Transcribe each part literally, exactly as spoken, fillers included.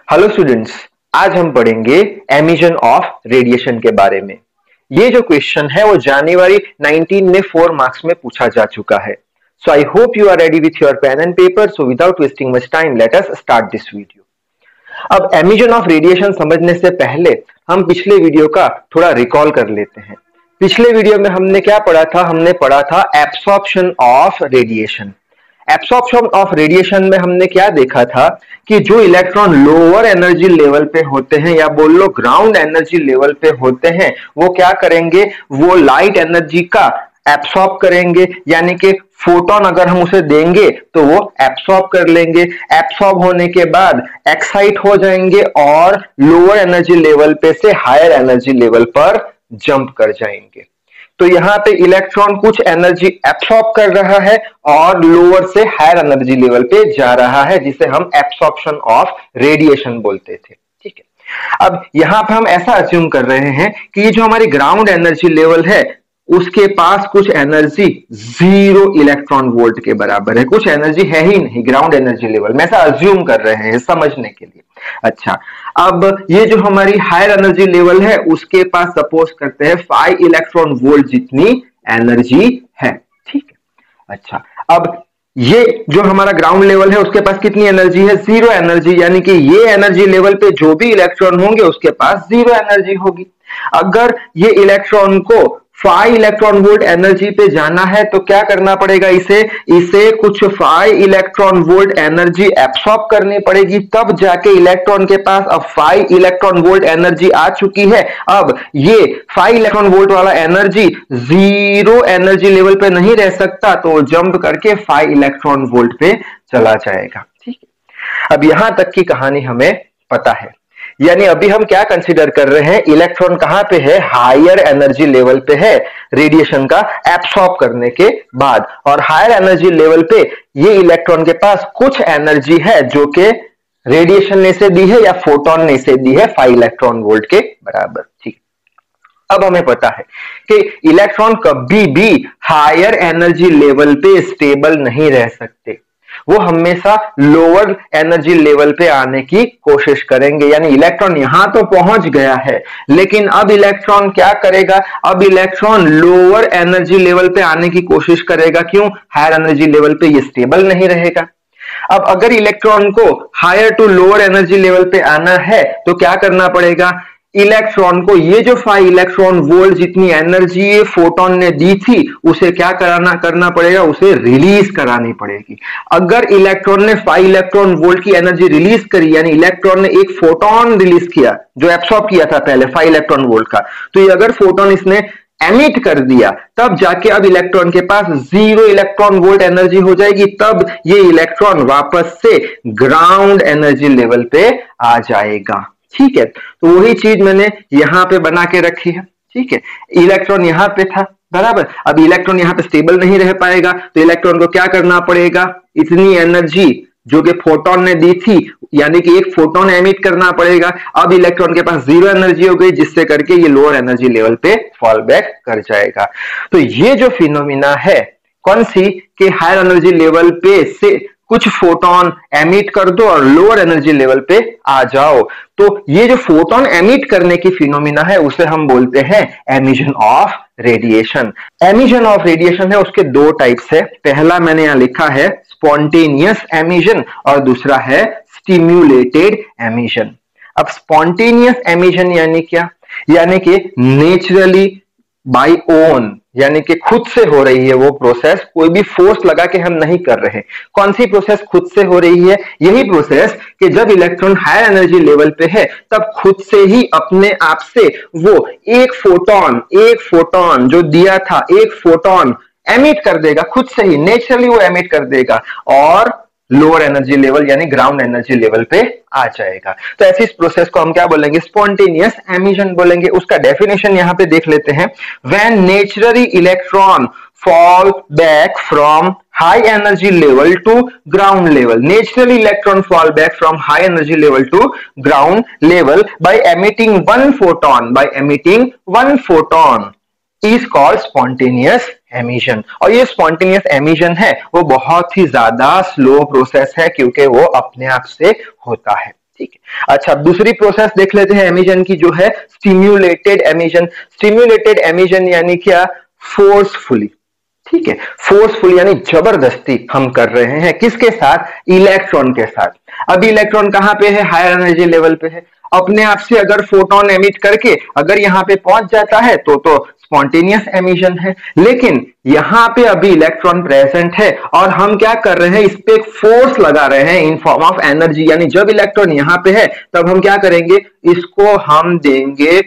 Hello students, आज हम पढ़ेंगे एमिशन ऑफ रेडिएशन के बारे में। ये जो क्वेश्चन है वो जनवरी नाइनटीन में फोर मार्क्स में पूछा जा चुका है। So I hope you are ready with your pen and paper. So without wasting much time let us start this video. अब एमिशन ऑफ रेडिएशन समझने से पहले हम पिछले वीडियो का थोड़ा रिकॉल कर लेते हैं। पिछले वीडियो में हमने क्या पढ़ा था? हमने पढ़ा था absorption of radiation. Absorption of radiation में हमने क्या देखा था कि जो इलेक्ट्रॉन लोअर एनर्जी लेवल पे होते हैं या बोल लो ग्राउंड एनर्जी लेवल पे होते हैं, वो क्या करेंगे? वो लाइट एनर्जी का एब्सॉर्ब करेंगे, यानी कि फोटोन अगर हम उसे देंगे तो वो एब्सॉर्ब कर लेंगे। एब्सॉर्ब होने के बाद एक्साइट हो जाएंगे और लोअर एनर्जी लेवल पे से हायर एनर्जी लेवल पर जंप कर जाएंगे। तो यहाँ पे इलेक्ट्रॉन कुछ एनर्जी एब्सॉर्ब कर रहा है और लोअर से हायर एनर्जी लेवल पे जा रहा है, जिसे हम एब्सॉर्प्शन ऑफ रेडिएशन बोलते थे। ठीक है, अब यहाँ पे हम ऐसा अज्यूम कर रहे हैं कि ये जो हमारी ग्राउंड एनर्जी लेवल है उसके पास कुछ एनर्जी जीरो इलेक्ट्रॉन वोल्ट के बराबर है। कुछ एनर्जी है ही नहीं ग्राउंड एनर्जी लेवल में, ऐसा अज्यूम कर रहे हैं समझने के लिए। अच्छा, अब ये जो हमारी हायर एनर्जी लेवल है उसके पास सपोज करते हैं फाइव इलेक्ट्रॉन वोल्ट जितनी एनर्जी है। ठीक है, अच्छा, अब ये जो हमारा ग्राउंड लेवल है उसके पास कितनी एनर्जी है? जीरो एनर्जी, यानी कि ये एनर्जी लेवल पे जो भी इलेक्ट्रॉन होंगे उसके पास जीरो एनर्जी होगी। अगर ये इलेक्ट्रॉन को फाइव इलेक्ट्रॉन वोल्ट एनर्जी पे जाना है तो क्या करना पड़ेगा? इसे इसे कुछ five electron volt energy absorb करनी पड़ेगी, तब जाके इलेक्ट्रॉन के पास अब फाइव इलेक्ट्रॉन वोल्ट एनर्जी आ चुकी है। अब ये फाइव इलेक्ट्रॉन वोल्ट वाला एनर्जी जीरो एनर्जी लेवल पे नहीं रह सकता, तो जंप करके फाइव इलेक्ट्रॉन वोल्ट पे चला जाएगा। ठीक है, अब यहां तक की कहानी हमें पता है। यानी अभी हम क्या कंसीडर कर रहे हैं? इलेक्ट्रॉन कहां पे है? हायर एनर्जी लेवल पे है रेडिएशन का एब्सॉर्ब करने के बाद, और हायर एनर्जी लेवल पे ये इलेक्ट्रॉन के पास कुछ एनर्जी है जो कि रेडिएशन ने से दी है या फोटोन ने से दी है फाइव इलेक्ट्रॉन वोल्ट के बराबर। ठीक, अब हमें पता है कि इलेक्ट्रॉन कभी भी हायर एनर्जी लेवल पे स्टेबल नहीं रह सकते, वो हमेशा लोअर एनर्जी लेवल पे आने की कोशिश करेंगे। यानी इलेक्ट्रॉन यहां तो पहुंच गया है, लेकिन अब इलेक्ट्रॉन क्या करेगा? अब इलेक्ट्रॉन लोअर एनर्जी लेवल पे आने की कोशिश करेगा। क्यों? हायर एनर्जी लेवल पे ये स्टेबल नहीं रहेगा। अब अगर इलेक्ट्रॉन को higher to lower energy level पे आना है तो क्या करना पड़ेगा? इलेक्ट्रॉन को ये जो फाइव इलेक्ट्रॉन वोल्ट जितनी एनर्जी ये फोटोन ने दी थी उसे क्या कराना करना पड़ेगा? उसे रिलीज करानी पड़ेगी। अगर इलेक्ट्रॉन ने फाइव इलेक्ट्रॉन वोल्ट की एनर्जी रिलीज करी, यानी इलेक्ट्रॉन ने एक फोटोन रिलीज किया जो एब्सॉर्ब किया था पहले फाइव इलेक्ट्रॉन वोल्ट का, तो ये अगर फोटोन इसने एमिट कर दिया तब जाके अब इलेक्ट्रॉन के पास जीरो इलेक्ट्रॉन वोल्ट एनर्जी हो जाएगी। तब ये इलेक्ट्रॉन वापस से ग्राउंड एनर्जी लेवल पे आ जाएगा। ठीक है, तो वही चीज मैंने यहां पे बना के रखी है। ठीक है, इलेक्ट्रॉन यहां पे था बराबर, अब इलेक्ट्रॉन यहां पे स्टेबल नहीं रह पाएगा, तो इलेक्ट्रॉन को क्या करना पड़ेगा? इतनी एनर्जी जो कि फोटोन ने दी थी, यानी कि एक फोटोन एमिट करना पड़ेगा। अब इलेक्ट्रॉन के पास जीरो एनर्जी हो गई, जिससे करके ये लोअर एनर्जी लेवल पे फॉल बैक कर जाएगा। तो ये जो फिनोमिना है कौन सी? कि हायर एनर्जी लेवल पे से कुछ फोटोन एमिट कर दो और लोअर एनर्जी लेवल पे आ जाओ। तो ये जो फोटोन एमिट करने की फिनोमिना है उसे हम बोलते हैं emission of radiation. Emission of radiation है उसके दो टाइप्स है। पहला मैंने यहां लिखा है स्पॉन्टेनियस एमिशन और दूसरा है स्टिम्युलेटेड एमिशन। अब स्पॉन्टेनियस एमिशन यानी क्या? यानी कि नेचुरली बाय ओन, यानी कि खुद से हो रही है वो प्रोसेस, कोई भी फोर्स लगा के हम नहीं कर रहे। कौन सी प्रोसेस खुद से हो रही है? यही प्रोसेस कि जब इलेक्ट्रॉन हायर एनर्जी लेवल पे है तब खुद से ही अपने आप से वो एक फोटोन एक फोटोन जो दिया था एक फोटोन एमिट कर देगा, खुद से ही नेचुरली वो एमिट कर देगा और लोअर एनर्जी लेवल यानी ग्राउंड एनर्जी लेवल पे आ जाएगा। तो ऐसी इस प्रोसेस को हम क्या बोलेंगे? स्पॉन्टेनियस एमिशन बोलेंगे। उसका डेफिनेशन यहां पे देख लेते हैं। When naturally electron fall back from high energy level to ground level, naturally electron fall back from high energy level to ground level by emitting one photon by emitting one photon is called spontaneous emission. और ये spontaneous emission है वो बहुत ही ज्यादा slow process है क्योंकि वो अपने आप से होता है। ठीक है। अच्छा, दूसरी प्रोसेस देख लेते हैं एमिशन की, जो है स्टिम्युलेटेड एमिशन। स्टिम्युलेटेड एमिशन यानी क्या? फोर्सफुली, ठीक है, फोर्सफुल यानी जबरदस्ती हम कर रहे हैं, किसके साथ? इलेक्ट्रॉन के साथ। अब इलेक्ट्रॉन कहां पे है? हायर एनर्जी लेवल पे है। अपने आप से अगर फोटोन एमिट करके अगर यहां पे पहुंच जाता है तो तो स्पॉन्टेनियस एमिशन है, लेकिन यहां पे अभी इलेक्ट्रॉन प्रेजेंट है और हम क्या कर रहे हैं? इस पे एक फोर्स लगा रहे हैं इन फॉर्म ऑफ एनर्जी, यानी जब इलेक्ट्रॉन यहां पे है तब हम क्या करेंगे? इसको हम देंगे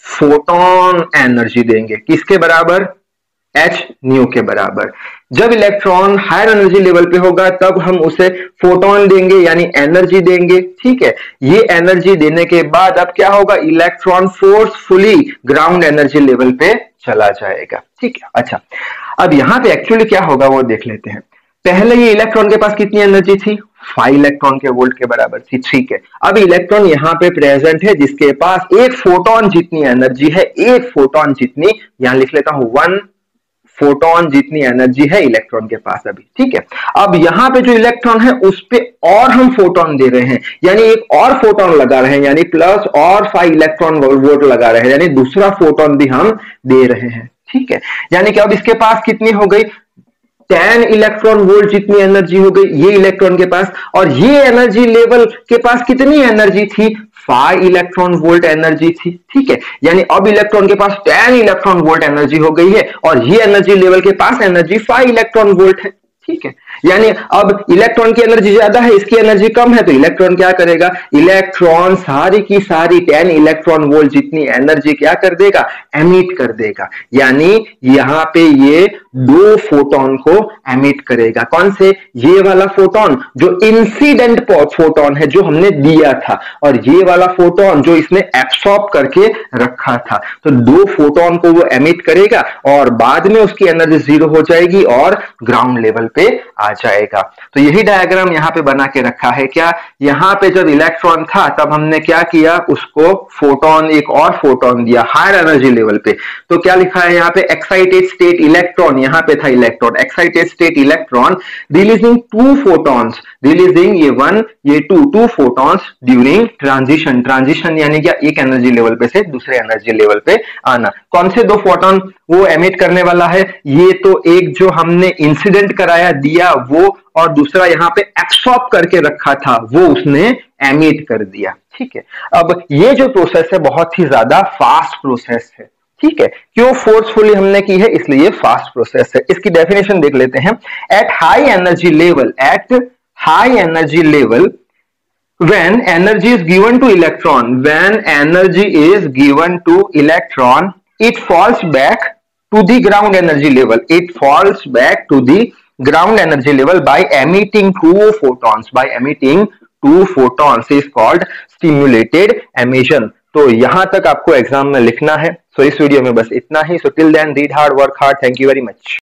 फोटोन एनर्जी देंगे, किसके बराबर? एच न्यू के बराबर। जब इलेक्ट्रॉन हायर एनर्जी लेवल पे होगा तब हम उसे फोटोन देंगे यानी एनर्जी देंगे, ठीक है। ये एनर्जी देने के बाद अब क्या होगा? Electron forcefully ground energy level पे चला जाएगा, ठीक है। अच्छा, अब यहां पे एक्चुअली क्या होगा वो देख लेते हैं। पहले ये इलेक्ट्रॉन के पास कितनी एनर्जी थी? फाइव इलेक्ट्रॉन के वोल्ट के बराबर थी, ठीक है। अब इलेक्ट्रॉन यहां पे प्रेजेंट है जिसके पास एक फोटोन जितनी एनर्जी है, एक फोटोन जितनी, यहां लिख लेता हूं वन फोटोन जितनी एनर्जी है इलेक्ट्रॉन के पास अभी, ठीक है। अब यहां पे जो इलेक्ट्रॉन है उस पे और हम फोटोन दे रहे हैं, यानी एक और फोटोन लगा रहे हैं, यानी प्लस और फाइव इलेक्ट्रॉन वोल्ट लगा रहे हैं, यानी दूसरा फोटोन भी हम दे रहे हैं, ठीक है। यानी कि अब इसके पास कितनी हो गई? टेन इलेक्ट्रॉन वोल्ट जितनी एनर्जी हो गई ये इलेक्ट्रॉन के पास। और ये एनर्जी लेवल के पास कितनी एनर्जी थी? फाइव इलेक्ट्रॉन वोल्ट एनर्जी थी, ठीक है। यानी अब इलेक्ट्रॉन के पास टेन इलेक्ट्रॉन वोल्ट एनर्जी हो गई है और ये एनर्जी लेवल के पास एनर्जी फाइव इलेक्ट्रॉन वोल्ट है, ठीक है। यानी अब इलेक्ट्रॉन की एनर्जी ज्यादा है, इसकी एनर्जी कम है, तो इलेक्ट्रॉन क्या करेगा? इलेक्ट्रॉन सारी की सारी टेन इलेक्ट्रॉन वोल्ट जितनी एनर्जी क्या कर देगा? एमिट कर देगा। यानी यहां पे ये दो फोटोन को एमिट करेगा। कौन से? ये वाला फोटोन जो इंसिडेंट फोटोन है जो हमने दिया था, और ये वाला फोटोन जो इसने एब्सॉर्ब करके रखा था। तो दो फोटोन को वो एमिट करेगा और बाद में उसकी एनर्जी जीरो हो जाएगी और ग्राउंड लेवल पे आ जाएगा। तो यही डायग्राम यहां पे बना के रखा है। क्या? यहां पे जब इलेक्ट्रॉन था तब हमने क्या किया? उसको फोटोन, एक और फोटोन दिया हायर एनर्जी लेवल पे। तो क्या लिखा है यहाँ पे? एक्साइटेड स्टेट इलेक्ट्रॉन, यहां पे था electron, excited state electron releasing two photons, releasing ये वन ये two two photons during transition. Transition यानी क्या? एक एनर्जी लेवल पे से दूसरे एनर्जी लेवल पे आना। कौन से दो फोटोन वो एमिट करने वाला है? ये तो एक जो हमने इंसिडेंट कराया दिया वो, और दूसरा यहां पे एब्सॉर्ब करके रखा था वो उसने एमिट कर दिया, ठीक है। अब ये जो प्रोसेस है बहुत ही ज्यादा फास्ट प्रोसेस है, ठीक है। क्यों? फोर्सफुली हमने की है इसलिए फास्ट प्रोसेस है। इसकी डेफिनेशन देख लेते हैं। At high energy level, at high energy level when energy is given to electron, when energy is given to electron, it falls back to the ground energy level, it falls back to the ground energy level by emitting two photons, by emitting two photons is called stimulated emission. तो यहां तक आपको exam में लिखना है। सो so, इस video में बस इतना ही। So till then read hard, work hard. Thank you very much.